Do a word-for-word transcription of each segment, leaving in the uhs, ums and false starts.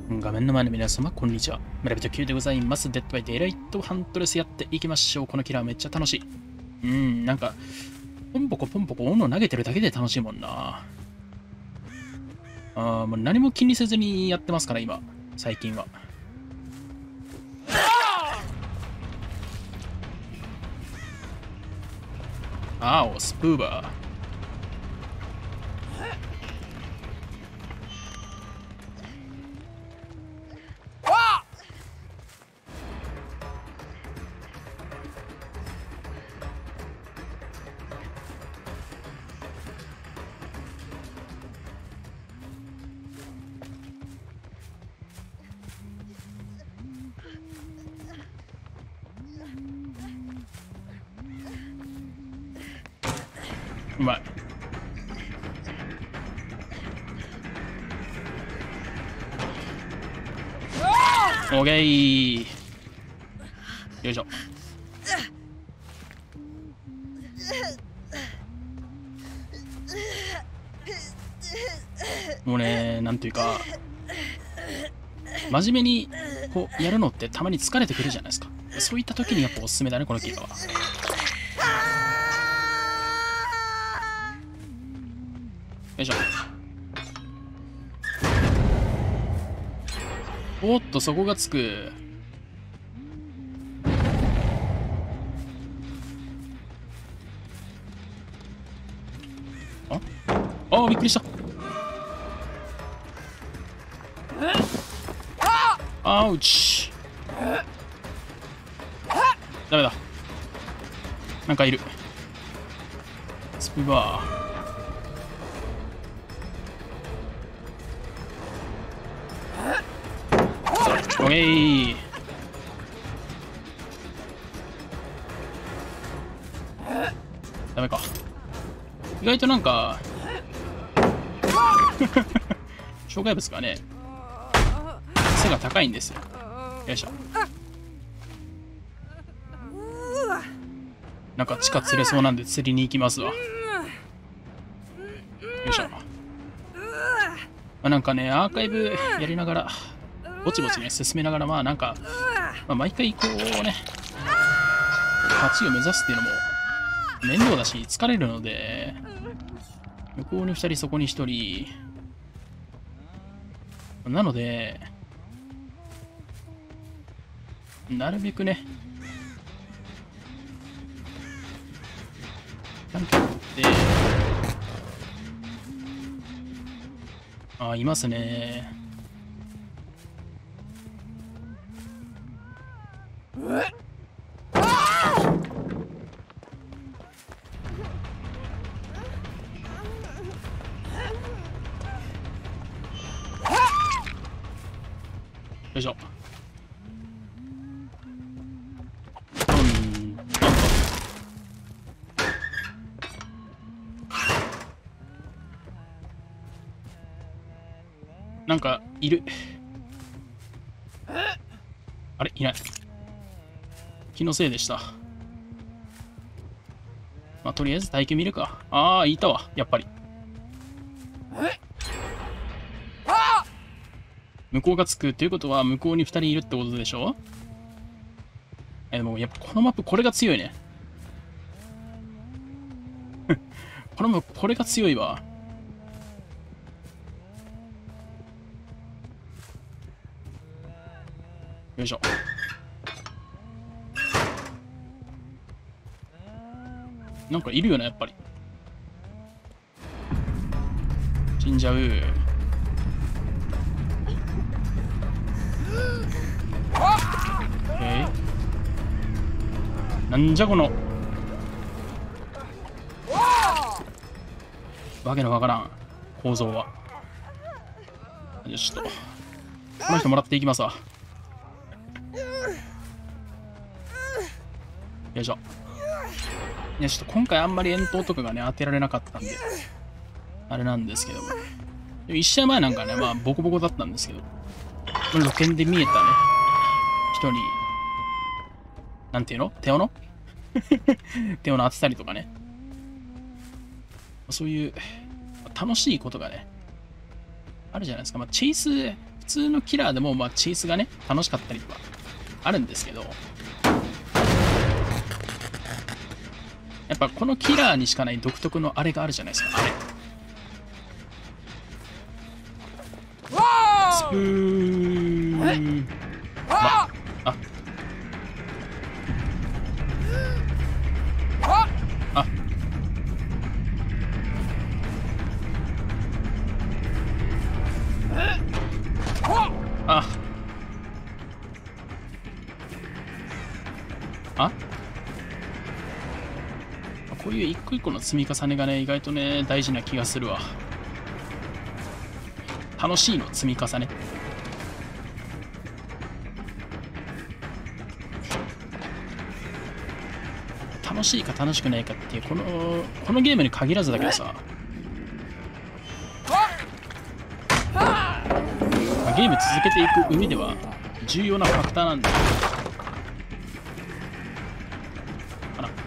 画面の前の皆様、こんにちは。村人 Q でございます。デッドバイデイライトハントレスやっていきましょう。このキラーめっちゃ楽しい。うん、なんか、ポンポコポンポコ斧投げてるだけで楽しいもんな。あーもう何も気にせずにやってますから、今。最近は。あお、スプーバー。うまい。オーケー。よいしょ。もうね、なんていうか、真面目にこうやるのってたまに疲れてくるじゃないですか。そういった時にやっぱおすすめだね、このキラーは。よいしょ。おっと、そこがつく。ああー、びっくりした。アウチ。ダメだ。なんかいる。スプバー。オッケー。ダメか。意外となんか障害物がね背が高いんですよ。よいしょ。なんか地下釣れそうなんで釣りに行きますわ。よいしょ。まあ、なんかねアーカイブやりながらぼちぼちね進めながらまあなんか、まあ、毎回こうね勝ちを目指すっていうのも面倒だし疲れるので、向こうにふたりそこにひとりなのでなるべくねちゃんとってあいますね。よいしょ。うんなんかいる。あれいない。気のせいでした。まあとりあえず耐久見るか。ああいたわやっぱり。向こうがつくということは向こうにふたりいるってことでしょ。えでもやっぱこのマップこれが強いねこのマップこれが強いわ。よいしょ。なんかいるよねやっぱり。死んじゃう。えー、なんじゃこのわけのわからん構造は。よしとこの人もらっていきますわ。よいしょ。いやちょっと今回あんまり遠投とかがね当てられなかったんであれなんですけども、一試合前なんかねまあボコボコだったんですけど、この露見で見えたね人になんていうの手斧手斧当てたりとかね、そういう楽しいことがねあるじゃないですか。まあ、チェイス普普通のキラーでも、まあ、チェイスがね、楽しかったりとかあるんですけど、やっぱこのキラーにしかない独特のあれがあるじゃないですか、あれ。スプーン。あ、あ、あ、あ、あ、こういう一個一個の積み重ねがね、意外とね、大事な気がするわ。楽しいの積み重ね。楽しいか楽しくないかっていう、この、このゲームに限らずだけどさ、まあゲーム続けていく上では重要なファクターなんだよ。かな。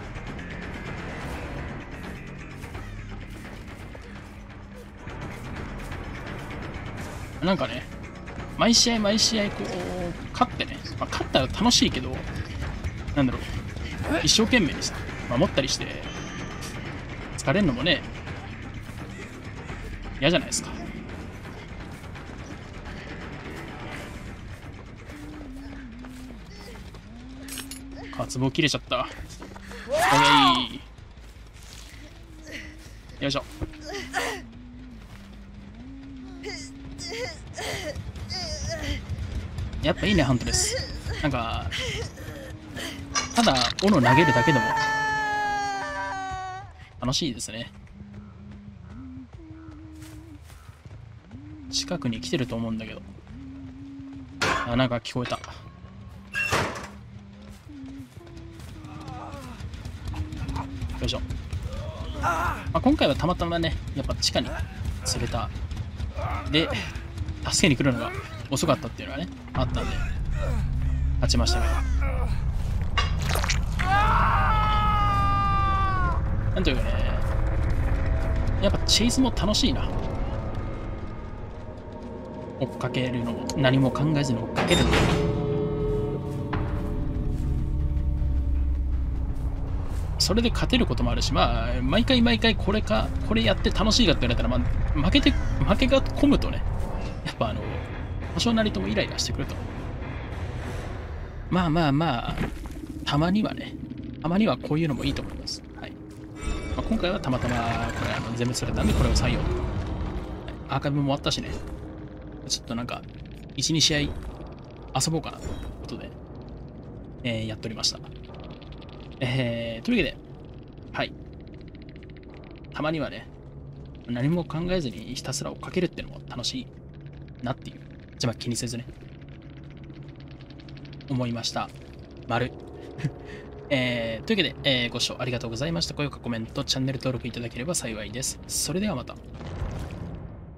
なんかね、毎試合毎試合こう勝ってね、まあ、勝ったら楽しいけど、なんだろう、一生懸命にさ守ったりして疲れるのもね、嫌じゃないですか。渇望切れちゃった。おい、よいしょ。やっぱいいね、ハントです。なんかただ斧投げるだけでも楽しいですね。近くに来てると思うんだけど、あ、なんか聞こえた。よいしょ。まあ、今回はたまたまね、やっぱ地下に釣れたで助けに来るのが遅かったっていうのはねあったんで勝ちましたけど、なんというかね、やっぱチェイスも楽しいな。追っかけるのも何も考えずに追っかけるのも、それで勝てることもあるし、まあ毎回毎回これかこれやって楽しいかって言われたら、まあ、負けて負けが込むとね、やっぱあの多少なりともイライラしてくると。まあまあまあたまにはね、たまにはこういうのもいいと思います。はい。まあ、今回はたまたまこれあの全部釣れたんでこれを採用。はい、アーカイブも終わったしね、ちょっとなんかいち、に試合遊ぼうかなということで、えー、やっておりました。えー、というわけで、はい。たまにはね、何も考えずにひたすら追っかけるっていうのも楽しいなっていう、じゃあ気にせずね、思いました。丸。えー、というわけで、えー、ご視聴ありがとうございました。高評価、コメント、チャンネル登録いただければ幸いです。それではまた。